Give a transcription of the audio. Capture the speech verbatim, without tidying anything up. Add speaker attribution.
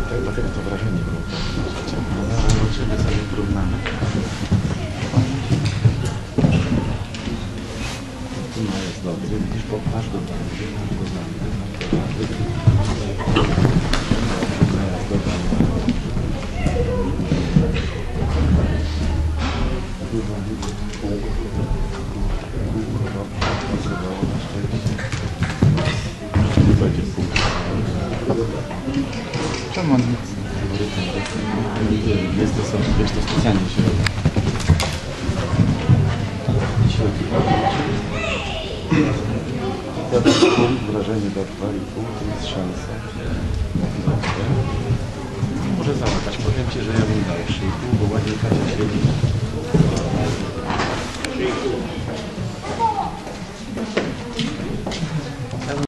Speaker 1: tak, dlatego to wrażenie było tak. No, zobaczymy, sobie porównamy. No jest dobry, widzisz, bo masz go tam, masz go tam, masz go tam.
Speaker 2: Czemu on nic?
Speaker 1: Jest to sobie, wiesz, to specjalnie się robi. Ja tak punkt, wrażenie do dwa i pół, to jest szansa. Może załapać, powiem Ci, że ja bym dał trzy i pół, bo ładnie Kasia siedzi.